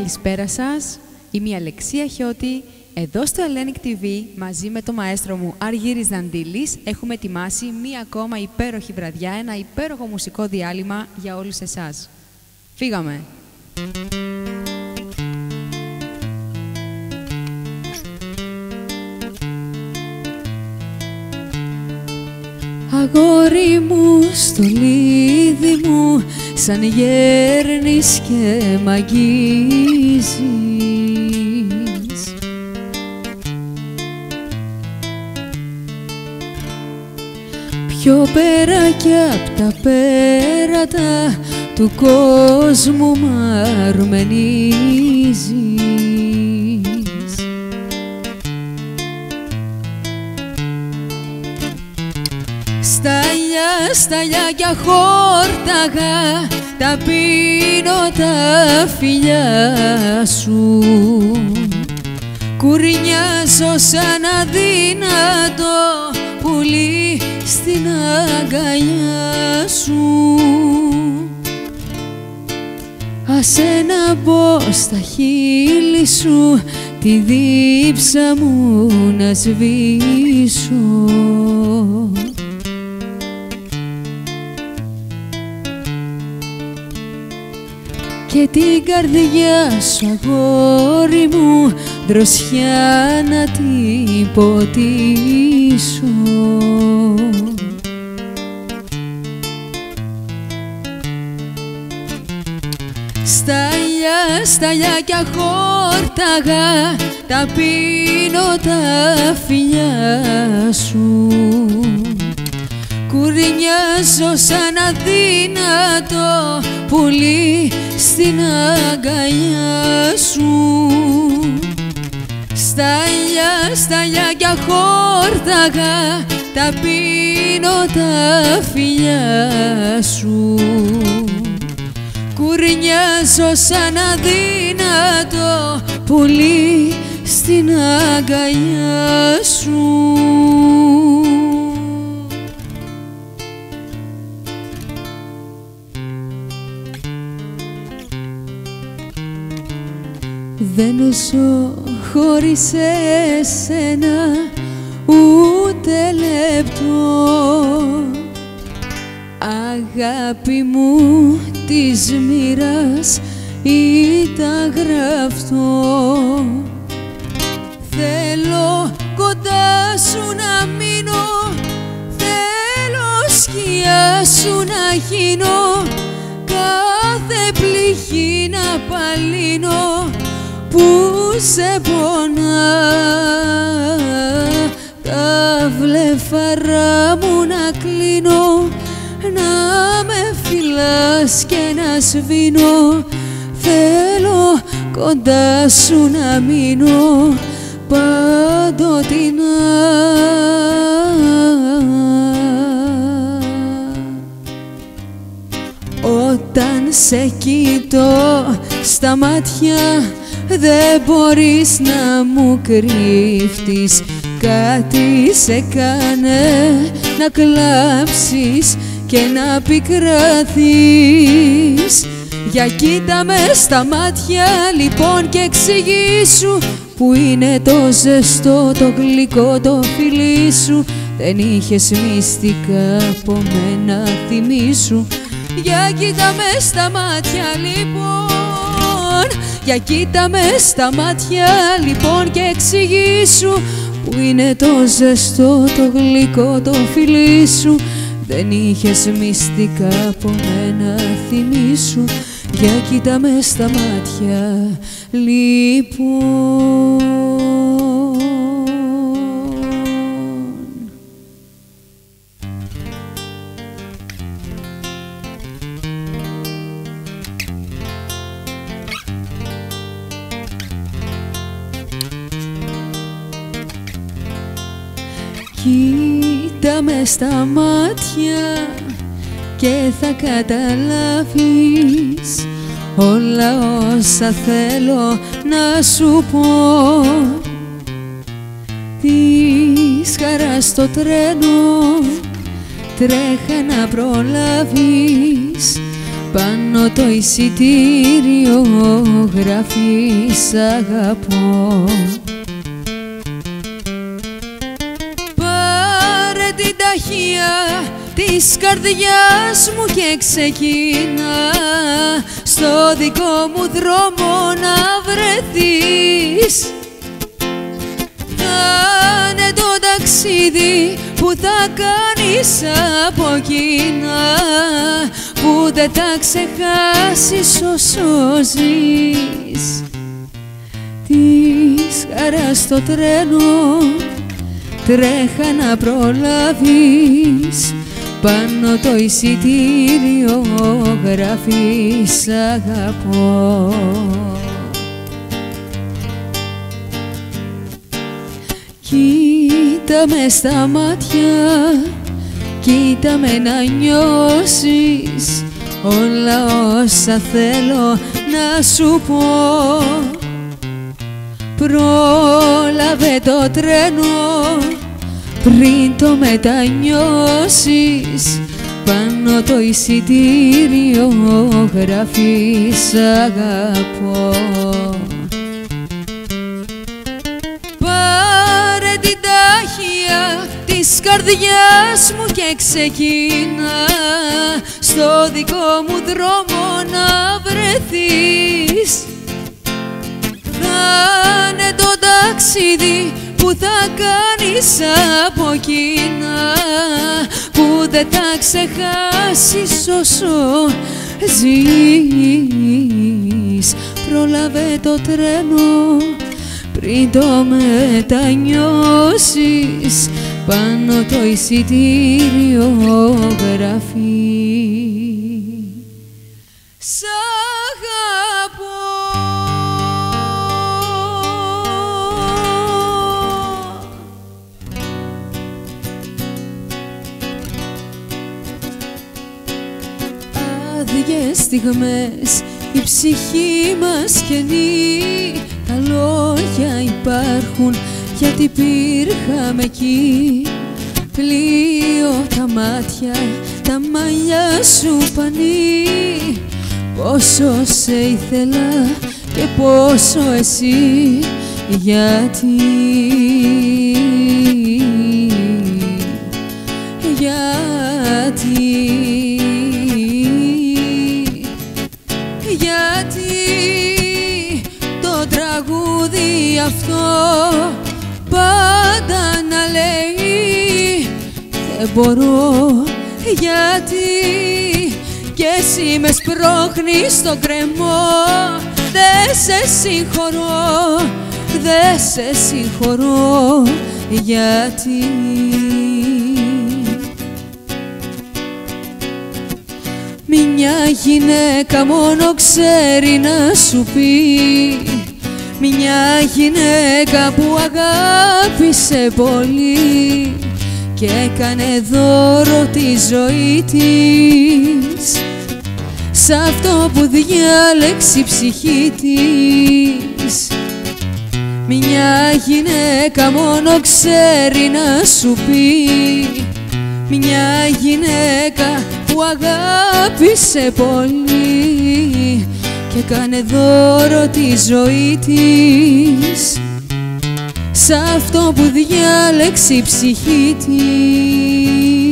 καλησπέρα σας. Είμαι η Αλεξία Χιώτη. Εδώ στο Hellenic TV, μαζί με το μαέστρο μου Αργύρης Δαντήλης, έχουμε ετοιμάσει μία ακόμα υπέροχη βραδιά, ένα υπέροχο μουσικό διάλειμμα για όλους εσάς. Φύγαμε! Αγόρι μου, στολίδι μου, σαν γέρνεις και μ' αγγίζεις. Πιο πέρα κι απ' τα πέρατα του κόσμου μ' αρμενίζεις. Σταλιά, σταλιά κι αχόρταγα, τα πίνω τα φιλιά σου. Κουρνιάζω σαν αδύνατο πουλί στην αγκαλιά σου. Άσε να μπω στα χείλη σου, τη δίψα μου να σβήσω. Και την καρδιά σου, αγόρι μου, δροσιά να την ποτίσω. Σταλιά, σταλιά κι αχόρταγα, τα πίνω τα φιλιά σου. Κουρνιάζω σαν αδύνατο πουλί στην αγκαλιά σου. Σταλιά, σταλιά κι αχόρταγα, τα πίνω τα φιλιά σου. Κουρνιάζω σαν αδύνατο πουλί στην αγκαλιά σου. Δεν ζω χωρίς εσένα ούτε λεπτό. Αγάπη μου της μοίρας ήταν γραφτό. Θέλω κοντά σου να μείνω, θέλω σκιά σου να γίνω, κάθε πληγή να παλύνω που σε πονά. Τα βλεφαρά μου να κλείνω, να με φυλάς και να σβήνω. Θέλω κοντά σου να μείνω παντοτινά. Όταν σε κοιτώ στα μάτια, δεν μπορείς να μου κρύφτεις. Κάτι σε κάνε να κλάψεις και να πικραθείς. Για κοίτα με στα μάτια λοιπόν και εξηγήσου, που είναι το ζεστό, το γλυκό, το φιλί σου. Δεν είχες μυστικά από μένα, θυμήσου. Για κοίτα με στα μάτια λοιπόν, για κοίτα με στα μάτια λοιπόν και εξηγήσου, που είναι το ζεστό, το γλυκό, το φιλί σου. Δεν είχες μυστικά από μένα, θυμήσου. Για κοίτα με στα μάτια λοιπόν. Κοίτα με στα μάτια και θα καταλάβεις όλα όσα θέλω να σου πω. Της χαράς το τρένο τρέχα να προλάβεις, πάνω το εισιτήριο γράφει σ' αγαπώ. Πάρε την ταχεία της καρδιάς μου και ξεκίνα στο δικό μου δρόμο να βρεθείς. Κάνε το ταξίδι που θα κάνεις από εκείνα, που δεν θα ξεχάσεις όσο ζεις. Της χαράς στο τρένο τρέχα να προλάβεις, πάνω το εισιτήριο γράφει σ' αγαπώ. Κοίτα με στα μάτια, κοίτα με να νιώσεις όλα όσα θέλω να σου πω. Πρόλαβε το τρένο πριν το μετανιώσεις, πάνω το εισιτήριο γράφει σ' αγαπώ. Πάρε την ταχεία της καρδιάς μου και ξεκίνα στο δικό μου δρόμο να βρεθείς. Κάνε το ταξίδι που θα κάνεις από εκείνα, που δεν θα ξεχάσεις όσο ζεις. Πρόλαβε το τρένο πριν το μετανιώσεις, πάνω το εισιτήριο γράφει σ' αγαπώ. Άδειες στιγμές η ψυχή μας καινεί, τα λόγια υπάρχουν γιατί υπήρχαμε εκεί. Πλοίο τα μάτια, τα μαλλιά σου πανί, πόσο σε ήθελα και πόσο εσύ, γιατί το τραγούδι αυτό πάντα να λέει δεν μπορώ, γιατί κι εσύ με σπρώχνεις στο κρεμό. Δε σε συγχωρώ, δε σε συγχωρώ, γιατί μια γυναίκα μόνο ξέρει να σου πει, μια γυναίκα που αγάπησε πολύ και έκανε δώρο τη ζωή της σ' αυτό που διάλεξε η ψυχή της. Μια γυναίκα μόνο ξέρει να σου πει, μια γυναίκα που αγάπησε πολύ και κάνε δώρο τη ζωή της σ' αυτό που διάλεξε η ψυχή της.